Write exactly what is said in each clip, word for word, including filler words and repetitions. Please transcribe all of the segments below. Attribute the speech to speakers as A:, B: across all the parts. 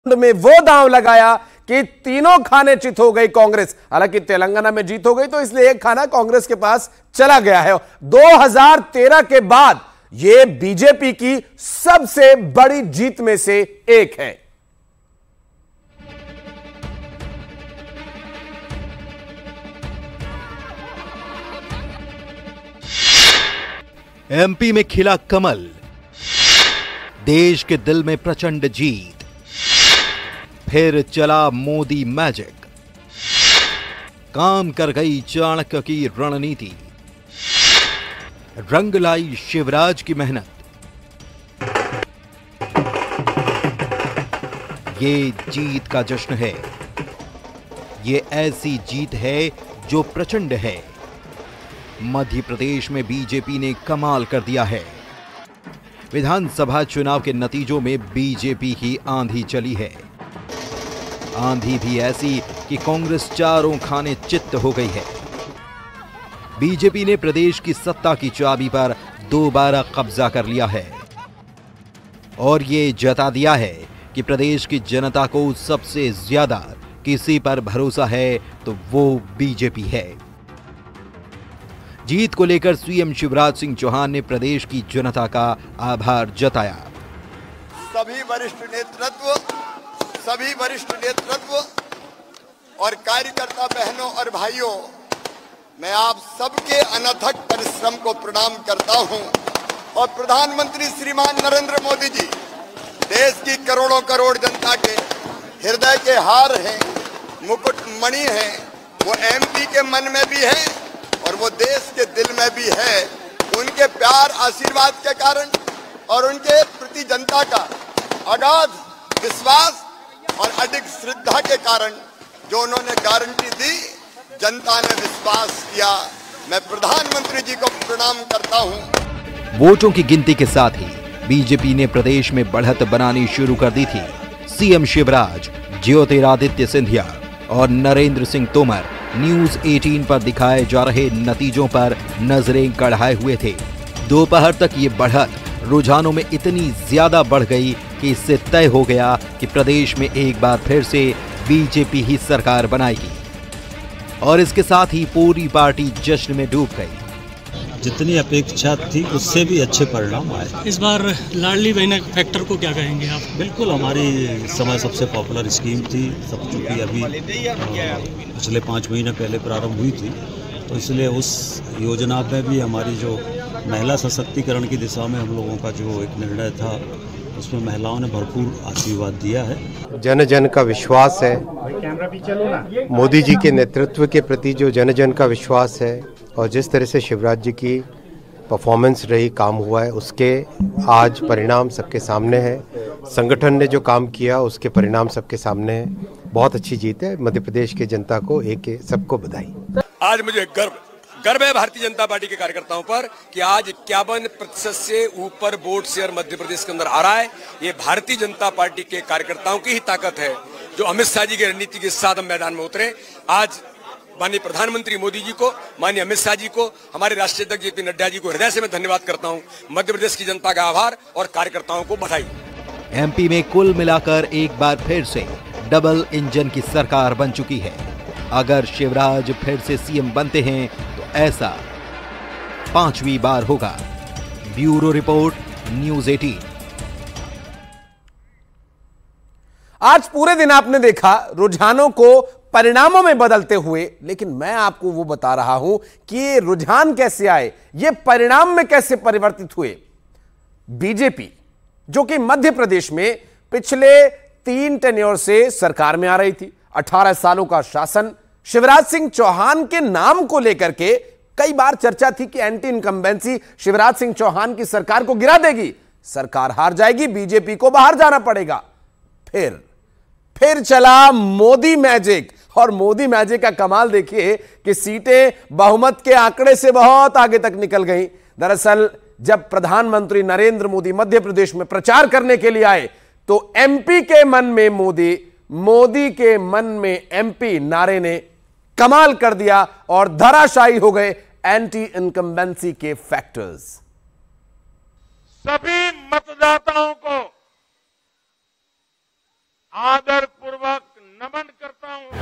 A: में वो दांव लगाया कि तीनों खाने चित हो गई कांग्रेस। हालांकि तेलंगाना में जीत हो गई तो इसलिए एक खाना कांग्रेस के पास चला गया है। दो हज़ार तेरह के बाद यह बीजेपी की सबसे बड़ी जीत में से एक है।
B: एमपी में खिला कमल, देश के दिल में प्रचंड जीत, फिर चला मोदी मैजिक, काम कर गई चाणक्य की रणनीति, रंग लाई शिवराज की मेहनत। ये जीत का जश्न है, ये ऐसी जीत है जो प्रचंड है। मध्य प्रदेश में बीजेपी ने कमाल कर दिया है। विधानसभा चुनाव के नतीजों में बीजेपी की आंधी चली है। आंधी भी ऐसी कि कांग्रेस चारों खाने चित्त हो गई है। बीजेपी ने प्रदेश की सत्ता की चाबी पर दोबारा कब्जा कर लिया है और ये जता दिया है कि प्रदेश की जनता को सबसे ज्यादा किसी पर भरोसा है तो वो बीजेपी है। जीत को लेकर सीएम शिवराज सिंह चौहान ने प्रदेश की जनता का आभार जताया।
C: सभी वरिष्ठ नेतृत्व सभी वरिष्ठ नेतृत्व और कार्यकर्ता बहनों और भाइयों, मैं आप सबके अनथक परिश्रम को प्रणाम करता हूं और प्रधानमंत्री श्रीमान नरेंद्र मोदी जी देश की करोड़ों करोड़ जनता के हृदय के हार हैं, मुकुट मणि हैं। वो एमपी के मन में भी है और वो देश के दिल में भी है। उनके प्यार आशीर्वाद के कारण और उनके प्रति जनता का अगाध विश्वास और अधिक श्रद्धा के कारण जो उन्होंने गारंटी दी, जनता ने विश्वास किया। मैं प्रधानमंत्री जी को प्रणाम करता हूं।
B: वोटों की गिनती के साथ ही बीजेपी ने प्रदेश में बढ़त बनानी शुरू कर दी थी। सीएम शिवराज, ज्योतिरादित्य सिंधिया और नरेंद्र सिंह तोमर न्यूज अठारह पर दिखाए जा रहे नतीजों पर नजरें गड़ाए हुए थे। दोपहर तक ये बढ़त रुझानों में इतनी ज्यादा बढ़ गई कि इससे तय हो गया कि प्रदेश में एक बार फिर से बीजेपी ही सरकार बनाएगी और इसके साथ ही पूरी पार्टी जश्न में डूब गई।
D: जितनी अपेक्षा थी उससे भी अच्छे परिणाम आए।
E: इस बार लाडली बहना फैक्टर को क्या कहेंगे आप?
D: बिल्कुल हमारी समय सबसे पॉपुलर स्कीम थी, सब चूँकि अभी पिछले पाँच महीने पहले प्रारंभ हुई थी, तो इसलिए उस योजना में भी हमारी जो महिला सशक्तिकरण की दिशा में हम लोगों का जो एक निर्णय था उसमें महिलाओं ने भरपूर आशीर्वाद दिया है।
F: जन जन का विश्वास है, मोदी जी के नेतृत्व के प्रति जो जन जन का विश्वास है और जिस तरह से शिवराज जी की परफॉर्मेंस रही, काम हुआ है, उसके आज परिणाम सबके सामने है। संगठन ने जो काम किया उसके परिणाम सबके सामने है। बहुत अच्छी जीत है। मध्य प्रदेश की जनता को एक सबको बधाई।
G: आज मुझे गर्व गर्व है भारतीय जनता पार्टी के कार्यकर्ताओं पर कि आज इक्यावन प्रतिशत से ऊपर वोट शेयर मध्य प्रदेश के अंदर आ रहा है। ये भारतीय जनता पार्टी के कार्यकर्ताओं की ही ताकत है जो अमित शाह जी की रणनीति के साथ हम मैदान में उतरे। आज माननीय प्रधानमंत्री मोदी जी को, माननीय अमित शाह जी को, हमारे राष्ट्रीय अध्यक्ष जेपी नड्डा जी को हृदय से मैं धन्यवाद करता हूं। मध्य प्रदेश की जनता का आभार और कार्यकर्ताओं को बधाई।
B: एमपी में कुल मिलाकर एक बार फिर से डबल इंजन की सरकार बन चुकी है। अगर शिवराज फिर से सीएम बनते हैं तो ऐसा पांचवी बार होगा। ब्यूरो रिपोर्ट, न्यूज अठारह।
A: आज पूरे दिन आपने देखा रुझानों को परिणामों में बदलते हुए, लेकिन मैं आपको वो बता रहा हूं कि ये रुझान कैसे आए, ये परिणाम में कैसे परिवर्तित हुए। बीजेपी जो कि मध्य प्रदेश में पिछले तीन टेन्योर से सरकार में आ रही थी, अठारह सालों का शासन, शिवराज सिंह चौहान के नाम को लेकर के कई बार चर्चा थी कि एंटी इनकम्बेंसी शिवराज सिंह चौहान की सरकार को गिरा देगी, सरकार हार जाएगी, बीजेपी को बाहर जाना पड़ेगा। फिर फिर चला मोदी मैजिक और मोदी मैजिक का कमाल देखिए कि सीटें बहुमत के आंकड़े से बहुत आगे तक निकल गई। दरअसल जब प्रधानमंत्री नरेंद्र मोदी मध्य प्रदेश में प्रचार करने के लिए आए तो एमपी के मन में मोदी, मोदी के मन में एमपी नारे ने कमाल कर दिया और धराशायी हो गए एंटी इनकम्बेंसी के फैक्टर्स।
H: सभी मतदाताओं को आदर पूर्वक नमन करता हूं।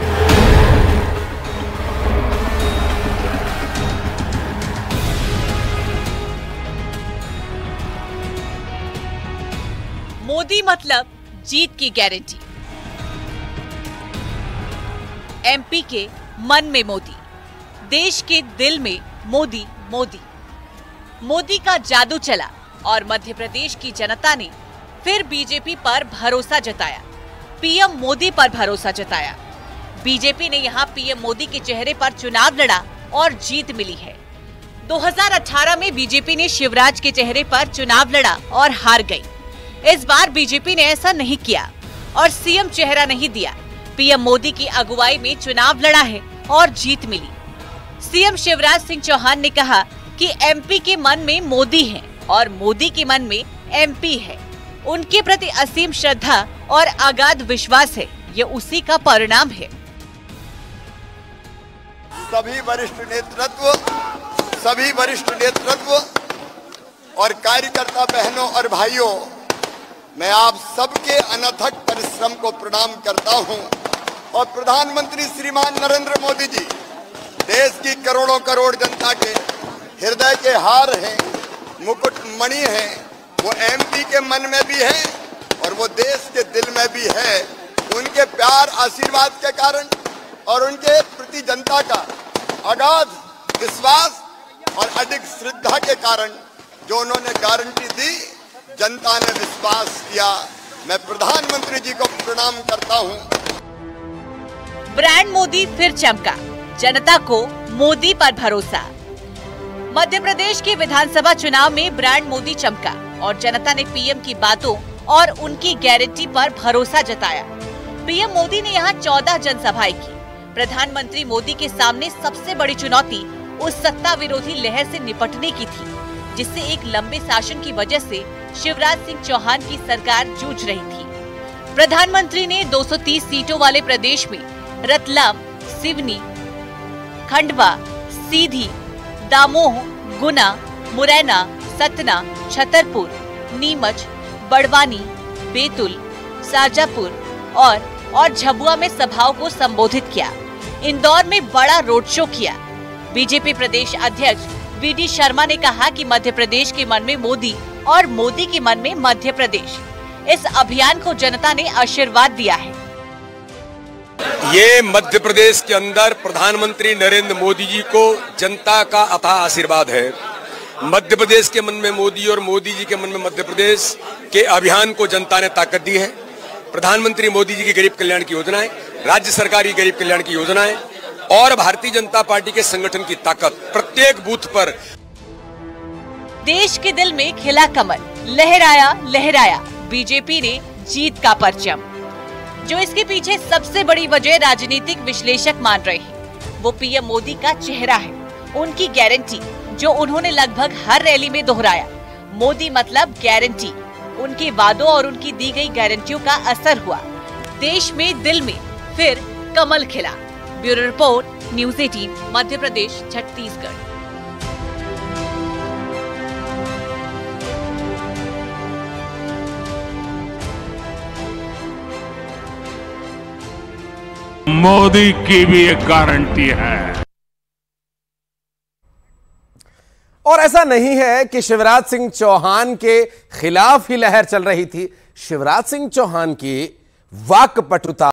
I: मोदी मतलब जीत की गारंटी। एमपी के मन में मोदी, देश के दिल में मोदी मोदी मोदी का जादू चला और मध्य प्रदेश की जनता ने फिर बीजेपी पर भरोसा जताया, पीएम मोदी पर भरोसा जताया। बीजेपी ने यहां पीएम मोदी के चेहरे पर चुनाव लड़ा और जीत मिली है। दो हज़ार अठारह में बीजेपी ने शिवराज के चेहरे पर चुनाव लड़ा और हार गई। इस बार बीजेपी ने ऐसा नहीं किया और सीएम चेहरा नहीं दिया। पीएम मोदी की अगुवाई में चुनाव लड़ा है और जीत मिली। सीएम शिवराज सिंह चौहान ने कहा कि एमपी के मन में मोदी है और मोदी के मन में एमपी है। उनके प्रति असीम श्रद्धा और अगाध विश्वास है। ये उसी का परिणाम है।
C: सभी वरिष्ठ नेतृत्व सभी वरिष्ठ नेतृत्व और कार्यकर्ता बहनों और भाइयों, मैं आप सबके अनथक परिश्रम को प्रणाम करता हूं और प्रधानमंत्री श्रीमान नरेंद्र मोदी जी देश की करोड़ों करोड़ जनता के हृदय के हार हैं, मुकुट मणि हैं। वो एमपी के मन में भी है और वो देश के दिल में भी है। उनके प्यार आशीर्वाद के कारण और उनके प्रति जनता का अगाध विश्वास और अधिक श्रद्धा के कारण जो उन्होंने गारंटी दी, जनता ने विश्वास किया। मैं प्रधानमंत्री जी को प्रणाम करता हूं।
I: ब्रांड मोदी फिर चमका, जनता को मोदी पर भरोसा। मध्य प्रदेश के विधानसभा चुनाव में ब्रांड मोदी चमका और जनता ने पीएम की बातों और उनकी गारंटी पर भरोसा जताया। पीएम मोदी ने यहां चौदह जनसभाएं की। प्रधानमंत्री मोदी के सामने सबसे बड़ी चुनौती उस सत्ता विरोधी लहर से निपटने की थी, जिससे एक लंबे शासन की वजह से शिवराज सिंह चौहान की सरकार जूझ रही थी। प्रधानमंत्री ने दो सौ तीस सीटों वाले प्रदेश में रतलाम, सिवनी, खंडवा, सीधी, दामोह, गुना, मुरैना, सतना, छतरपुर, नीमच, बड़वानी, बैतूल, शाजापुर और और झबुआ में सभाओं को संबोधित किया। इंदौर में बड़ा रोड शो किया। बीजेपी प्रदेश अध्यक्ष वी डी शर्मा ने कहा कि मध्य प्रदेश के मन में मोदी और मोदी के मन में मध्य प्रदेश। इस अभियान को जनता ने आशीर्वाद दिया है।
G: ये मध्य प्रदेश के अंदर प्रधानमंत्री नरेंद्र मोदी जी को जनता का अथाह आशीर्वाद है। मध्य प्रदेश के मन में मोदी और मोदी जी के मन में मध्य प्रदेश के अभियान को जनता ने ताकत दी है। प्रधानमंत्री मोदी जी की गरीब कल्याण की योजनाएं, राज्य सरकार की गरीब कल्याण की योजनाएं और भारतीय जनता पार्टी के संगठन की ताकत प्रत्येक बूथ पर।
I: देश के दिल में खिला कमल, लहराया लहराया बीजेपी ने जीत का परचम। जो इसके पीछे सबसे बड़ी वजह राजनीतिक विश्लेषक मान रहे हैं, वो पीएम मोदी का चेहरा है, उनकी गारंटी जो उन्होंने लगभग हर रैली में दोहराया। मोदी मतलब गारंटी। उनके वादों और उनकी दी गई गारंटियों का असर हुआ। देश में दिल में फिर कमल खिला। ब्यूरो रिपोर्ट, न्यूज़ अठारह, मध्य प्रदेश, छत्तीसगढ़।
H: मोदी की भी एक गारंटी है।
A: और ऐसा नहीं है कि शिवराज सिंह चौहान के खिलाफ ही लहर चल रही थी। शिवराज सिंह चौहान की वाक्पटुता